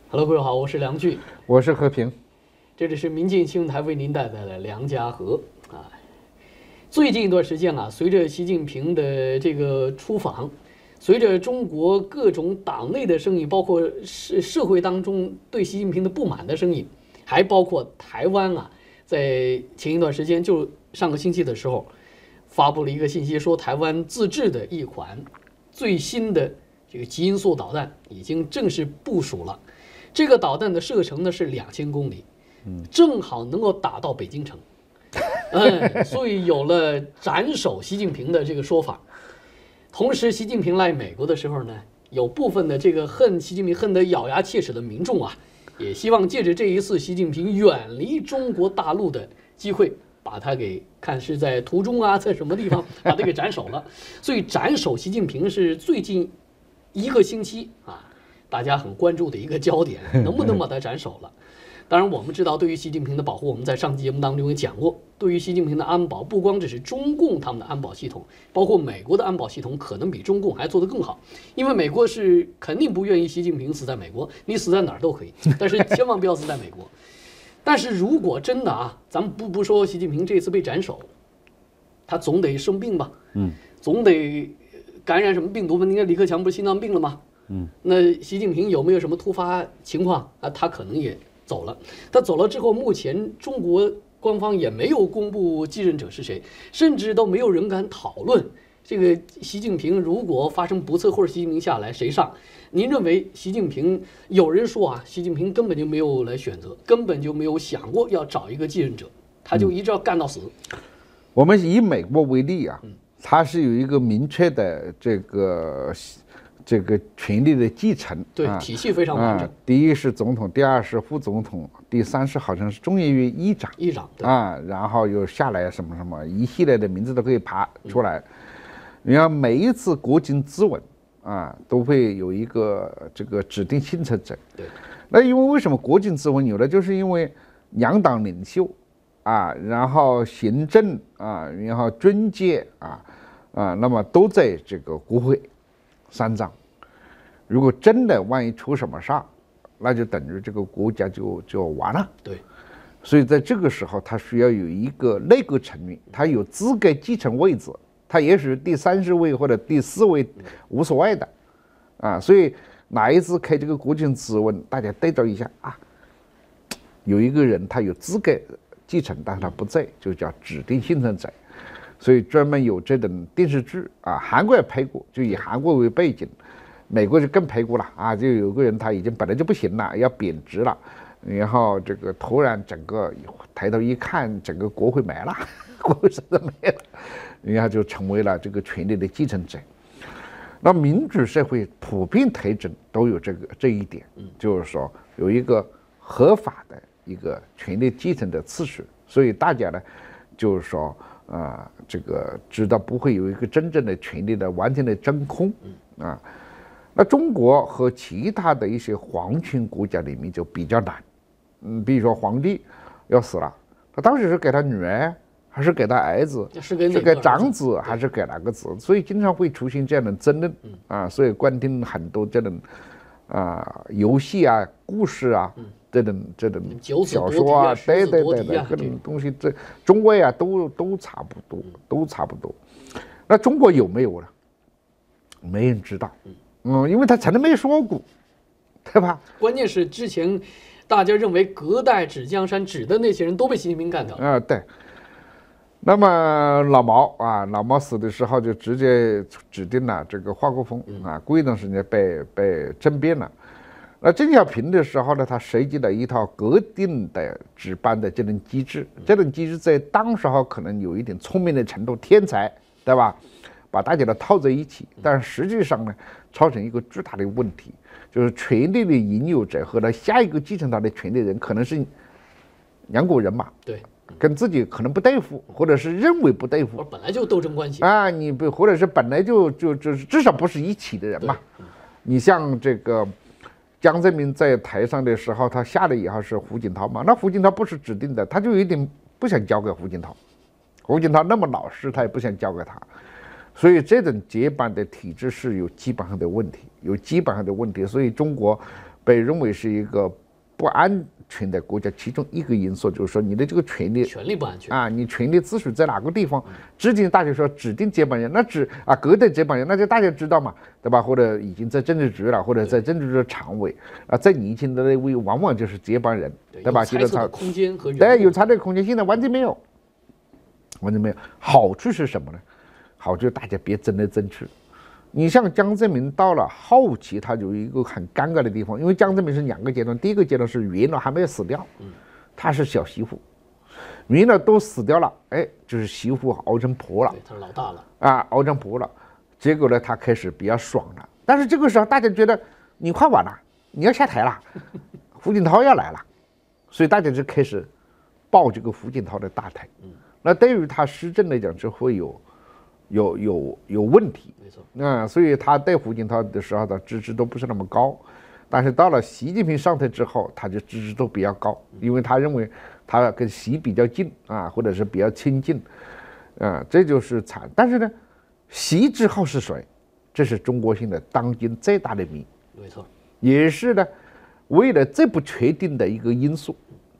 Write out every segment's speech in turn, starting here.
Hello，各位好，我是梁巨， 我是和平， 这里是民进新闻台为您带来的梁家河啊。最近一段时间啊，随着习近平的这个出访，随着中国各种党内的声音，包括社会当中对习近平的不满的声音，还包括台湾啊，在前一段时间就上个星期的时候，发布了一个信息，说台湾自制的一款最新的这个极音速导弹已经正式部署了。这个导弹的射程呢是2000公里，正好能够打到北京城，所以有了斩首习近平的这个说法。同时，习近平来美国的时候呢，有部分的这个恨习近平恨得咬牙切齿的民众啊，也希望借着这一次习近平远离中国大陆的机会，把他给看是在途中啊，在什么地方把他给斩首了。所以斩首习近平是最近一个星期啊，大家很关注的一个焦点，能不能把他斩首了？当然，我们知道，对于习近平的保护，我们在上期节目当中也讲过，对于习近平的安保，不光只是中共他们的安保系统，包括美国的安保系统，可能比中共还做得更好。因为美国是肯定不愿意习近平死在美国，你死在哪儿都可以，但是千万不要死在美国。但是如果真的啊，咱们不说习近平这次被斩首，他总得生病吧？总得感染什么病毒吧？你看李克强不是心脏病了吗？那习近平有没有什么突发情况啊？他可能也走了。他走了之后，目前中国官方也没有公布继任者是谁，甚至都没有人敢讨论这个习近平如果发生不测或者习近平下来谁上？您认为习近平？有人说啊，习近平根本就没有来选择，根本就没有想过要找一个继任者，他就一直要干到死。 我们以美国为例啊，它是有一个明确的这个权力的继承， 对，体系非常完整。 第一是总统，第二是副总统，第三是好像是众议院议长，然后又下来什么什么一系列的名字都可以爬出来。你看每一次国情咨文都会有一个这个指定幸存者。 对， 那因为什么国情咨文有的就是因为两党领袖然后行政然后军界那么都在这个国会山上。如果真的万一出什么事儿，那就等于这个国家就完了。 对， 所以在这个时候，他需要有一个内阁成员，他有资格继承位置，他也许第30位或者第4位无所谓的所以哪一次开这个国情咨文，大家对照一下有一个人他有资格继承，但是他不在，就叫指定幸存者。所以专门有这种电视剧韩国也拍过，就以韩国为背景。美国就更拍过了就有个人他已经本来就不行了，要贬值了，然后这个突然整个抬头一看，整个国会没了，国会真的没了，然后就成为了这个权力的继承者。那民主社会普遍特征都有这一点，就是说有一个合法的一个权力继承的次序，所以大家呢，就是说这个知道不会有一个真正的权力的完全的真空那中国和其他的一些皇权国家里面就比较难，比如说皇帝要死了，他当时是给他女儿，还是给他儿子，是给长子，还是给哪个子？所以经常会出现这样的争论所以观听很多这种游戏故事这种小说对，各种东西，这中外都差不多，那中国有没有呢？没人知道。因为他从来没说过，对吧？ 关键是之前大家认为隔代指江山指的那些人都被习近平干掉了对。那么老毛死的时候就直接指定了这个华国锋过一段时间被政变了。那邓小平的时候呢，他设计了一套革定的值班的这种机制，这种机制在当时候可能有一点聪明的程度，天才，对吧？把大家都套在一起，但是实际上呢，造成一个巨大的问题，就是权力的拥有者和他下一个继承他的权利人可能是两国人马， 对， 跟自己可能不对付，或者是认为不对付， 本来就斗争关系你不，或者是本来就是至少不是一起的人嘛。你像这个江泽民在台上的时候，他下来以后是胡锦涛嘛，那胡锦涛不是指定的，他就有点不想交给胡锦涛，胡锦涛那么老实，他也不想交给他。所以这种接班的体制是有基本上的问题，所以中国被认为是一个不安全的国家，其中一个因素就是说你的这个权力不安全啊，你权力秩序在哪个地方制定？大家说指定接班人，那隔代接班人，那就大家知道嘛，对吧？或者已经在政治局了，或者在政治局的常委啊，在年轻的那位往往就是接班人，对吧？ 有猜测的空间和对，有猜测空间，现在完全没有，完全没有。好处是什么呢？好处大家别争来争去。你像江泽民到了后期，他有一个很尴尬的地方，因为江泽民是2个阶段，第一个阶段是元老还没有死掉，他是小媳妇，元老都死掉了，哎，就是媳妇熬成婆了， 他是老大了啊，熬成婆了，结果呢，他开始比较爽了，但是这个时候大家觉得你快完了，你要下台了，胡锦涛要来了，所以大家就开始抱这个胡锦涛的大腿，那对于他施政来讲就会有问题， 没错， 所以他对胡锦涛的时候的支持都不是那么高，但是到了习近平上台之后，他就支持度比较高，因为他认为他跟习比较近啊，或者是比较亲近，这就是惨。但是呢，习之后是谁？这是中国现在当今最大的谜， 没错， 也是呢，为了最不确定的一个因素，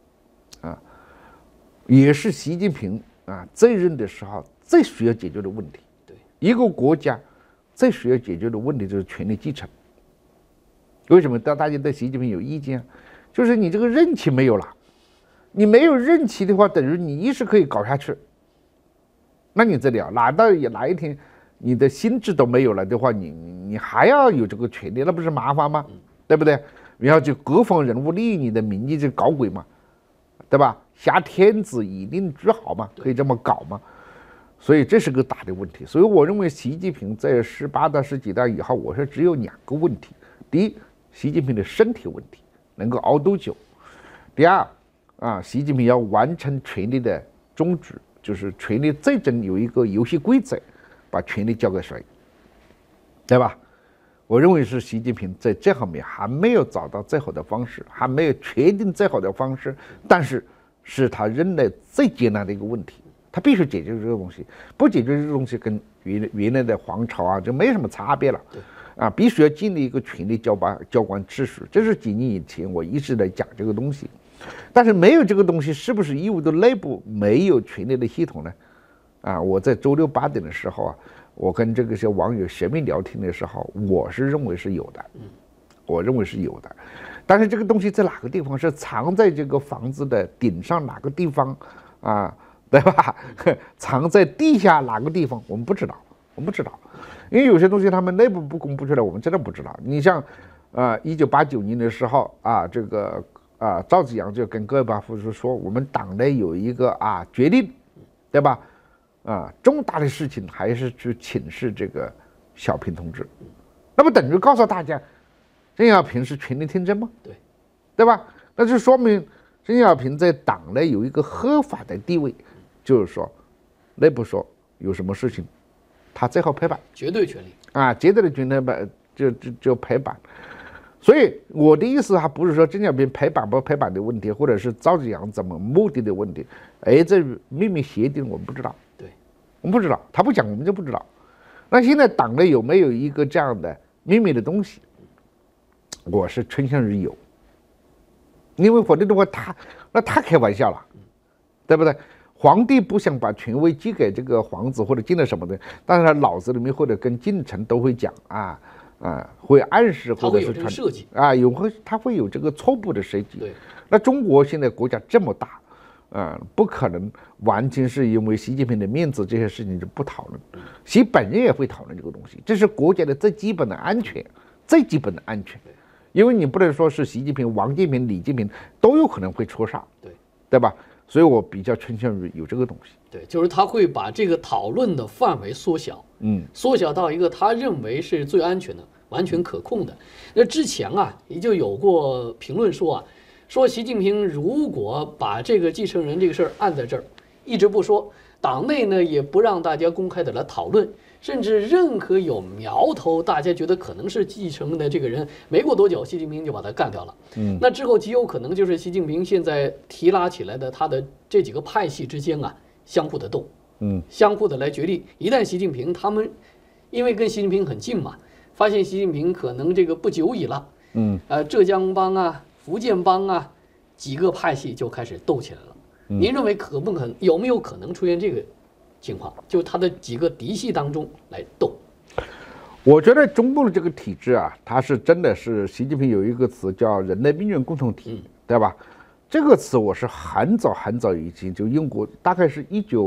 也是习近平在任的时候最需要解决的问题。 对， 一个国家最需要解决的问题就是权力继承。为什么大家对习近平有意见？就是你这个任期没有了，你没有任期的话，等于你一直可以搞下去。那你这里哪一天你的心智都没有了的话，你还要有这个权利，那不是麻烦吗？对不对？然后就各方人物利用你的名义就搞鬼嘛，对吧？挟天子以令诸侯嘛，可以这么搞吗？所以这是个大的问题。所以我认为习近平在18到19代以后，我说只有2个问题：第一，习近平的身体问题能够熬多久；第二，习近平要完成权力的终止，就是权力最终有一个游戏规则，把权力交给谁，对吧？我认为是习近平在这方面还没有找到最好的方式，还没有确定最好的方式，但是是他任内最艰难的一个问题，他必须解决这个东西，不解决这个东西跟原来的皇朝就没什么差别了，必须要建立一个权力交管秩序，这是几年以前我一直在讲这个东西，但是没有这个东西，是不是义务的内部没有权力的系统呢？我在周六8点的时候我跟这些网友神秘聊天的时候，我是认为是有的，我认为是有的，但是这个东西在哪个地方？是藏在这个房子的顶上哪个地方对吧？藏在地下哪个地方？我们不知道，因为有些东西他们内部不公布出来，我们真的不知道。你像1989年的时候这个赵紫阳就跟戈尔巴夫说，我们党内有一个决定，对吧？重大的事情还是去请示这个小平同志，那么等于告诉大家，邓小平是权力天真吗？对吧？那就说明邓小平在党内有一个合法的地位，就是说，内部说有什么事情，他最后拍板， 绝对权力绝对的权力就拍板。所以我的意思还不是说邓小平拍板不拍板的问题，或者是赵紫阳怎么目的的问题，这秘密协定我们不知道。我们不知道，他不讲我们就不知道。那现在党内有没有一个这样的秘密的东西？我是倾向于有，因为否则的话，他开玩笑了，对不对？皇帝不想把权威寄给这个皇子或者进了什么的，但是他脑子里面或者跟近臣都会讲会暗示或者是他设计他会有这个错误的设计。那中国现在国家这么大。不可能完全是因为习近平的面子这些事情就不讨论，习本人也会讨论这个东西，这是国家的最基本的安全，因为你不能说是习近平、王建平、李建平都有可能会出事，对吧？所以我比较倾向于有这个东西。 对，就是他会把这个讨论的范围缩小，缩小到一个他认为是最安全的、完全可控的。那之前也就有过评论说习近平如果把这个继承人这个事儿按在这儿，一直不说，党内呢也不让大家公开的来讨论，甚至任何有苗头，大家觉得可能是继承的这个人，没过多久，习近平就把他干掉了。那之后极有可能就是习近平现在提拉起来的他的这几个派系之间相互的斗，相互的来决定。一旦习近平他们因为跟习近平很近嘛，发现习近平可能这个不久矣了。 浙江帮啊、福建帮啊几个派系就开始斗起来了。您认为有没有可能出现这个情况？就他的几个嫡系当中来斗？ 我觉得中共的这个体制啊，它是真的是习近平有一个词叫人类命运共同体，对吧？这个词我是很早很早以前就用过，大概是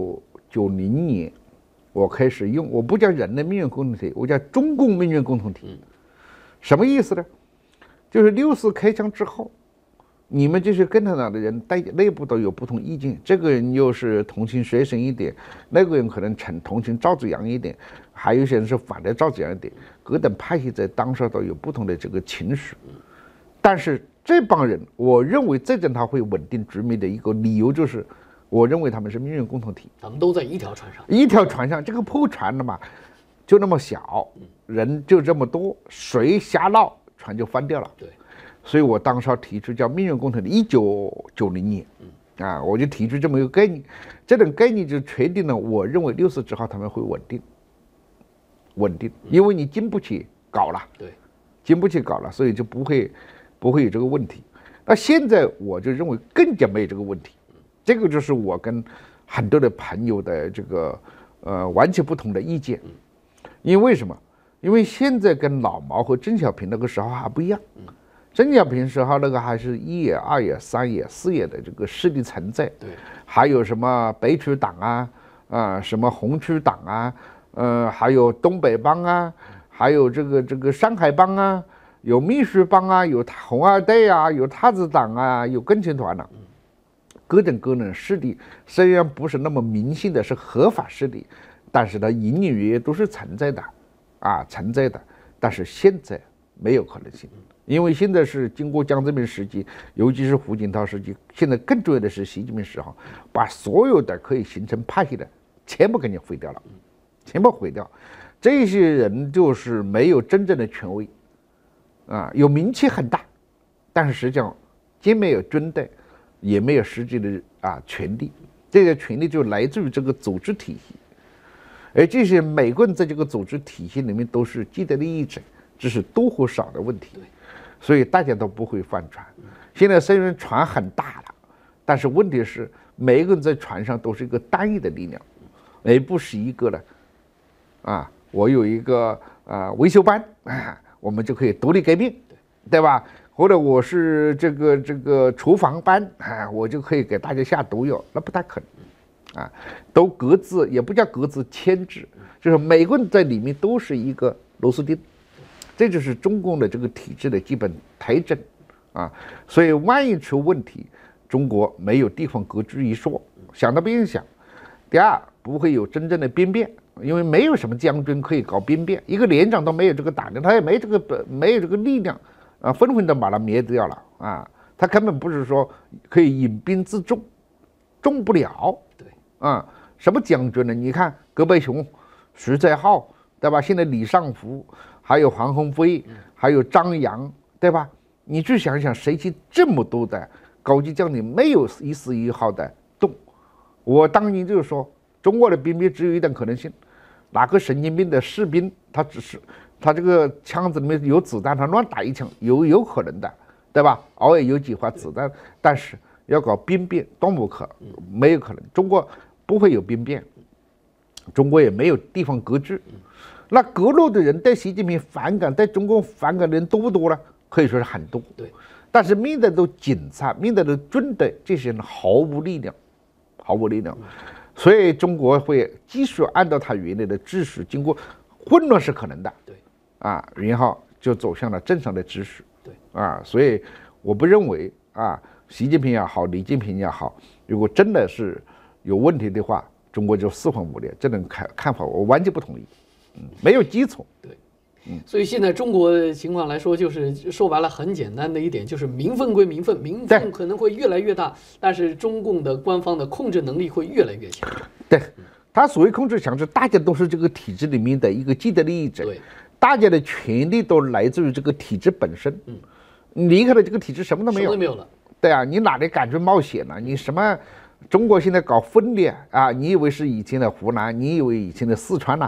1990年我开始用，我不叫人类命运共同体，我叫中共命运共同体。什么意思呢？就是6·4开枪之后，你们这些共产党的人内部都有不同意见，这个人又是同情学生一点，那个人可能同情赵紫阳一点，还有些人是反对赵紫阳一点，各等派系在当时都有不同的这个情绪。但是这帮人，我认为这阵他会稳定局面的一个理由就是，我认为他们是命运共同体， 他们都在一条船上， 一条船上，这个破船了嘛，就那么小，人就这么多，水瞎闹，船就翻掉了。 对。 所以我当时提出叫命运共同体，1990年，我就提出这么一个概念，这种概念就确定了，我认为6·4之后他们会稳定，因为你经不起搞了， 对， 经不起搞了，所以就不会有这个问题。那现在我就认为更加没有这个问题，这个就是我跟很多的朋友的这个完全不同的意见，因为什么？因为现在跟老毛和邓小平那个时候还不一样。邓小平时候那个还是1野、2野、3野、4野的这个势力存在， 对， 还有什么北区党啊，什么红区党啊，还有东北帮啊，还有这个上海帮啊，有秘书帮啊，有红二代啊，有太子党啊，有共青团啊，各种各样的势力，虽然不是那么明显的是合法势力，但是它隐隐约约都是存在的，存在的。但是现在没有可能性。因为现在是经过江泽民时期，尤其是胡锦涛时期，现在更重要的是习近平时候，把所有的可以形成派系的全部给你毁掉了，全部毁掉。这些人就是没有真正的权威，有名气很大，但是实际上既没有军队，也没有实际的权力。这些权力就来自于这个组织体系，而这些每个人在这个组织体系里面都是既得利益者，只是多或少的问题。所以大家都不会翻船。现在虽然船很大了，但是问题是每一个人在船上都是一个单一的力量，而不是一个的我有一个维修班我们就可以独立革命，对吧？或者我是这个厨房班我就可以给大家下毒药，那不太可能都各自也不叫各自牵制，就是每个人在里面都是一个螺丝钉。这就是中共的这个体制的基本特征所以万一出问题，中国没有地方割据一说，想都不用想。第二，不会有真正的兵变，因为没有什么将军可以搞兵变，一个连长都没有这个胆量，他也没有这个力量纷纷的把他灭掉了他根本不是说可以引兵自重，重不了。 对什么将军呢？你看葛北雄、徐载浩，对吧？现在李尚福。还有黄鸿飞，还有张扬，对吧？你去想想，谁去这么多的高级将领没有一丝一毫的动？我当年就是说，中国的兵变只有一种可能性：哪个神经病的士兵，他这个枪子里面有子弹，他乱打一枪，有可能的，对吧？偶尔有几发子弹，但是要搞兵变，没有可能。中国不会有兵变，中国也没有地方割据。那各路的人对习近平反感，对中共反感的人多不多呢？可以说是很多。 对， 但是面对的警察，面对的军队，这些人毫无力量，所以中国会继续按照他原来的秩序，经过混乱是可能的。 对， 然后就走向了正常的秩序。 对， 所以我不认为习近平也好，李进平也好，如果真的是有问题的话，中国就四分五裂。这种看法我完全不同意。没有基础。 对，所以现在中国的情况来说，就是说白了很简单的一点，就是民愤归民愤，民愤可能会越来越大，但是中共的官方的控制能力会越来越强。 对，他所谓控制强，是大家都是这个体制里面的一个既得利益者， 对， 大家的权利都来自于这个体制本身。离开了这个体制，什么都没有， 什么都没有了。 对你哪里敢去冒险呢？你什么？中国现在搞分裂你以为是以前的湖南，你以为以前的四川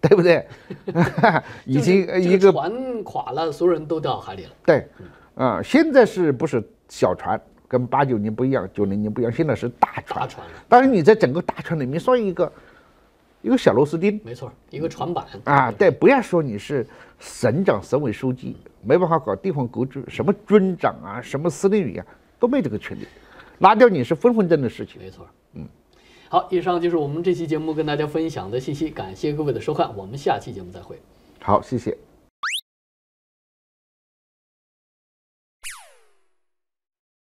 对不对？已经一个船垮了，所有人都掉海里了。 对，现在是不是小船？跟89年不一样，90年不一样，现在是大船。当然，你在整个大船里面算一个小螺丝钉， 没错，一个船板啊。对，不要说你是省长、省委书记，没办法搞地方国治，什么军长啊，什么司令员啊，都没这个权利，拉掉你是分分钟的事情。 没错，好，以上就是我们这期节目跟大家分享的信息，感谢各位的收看，我们下期节目再会。 好，谢谢。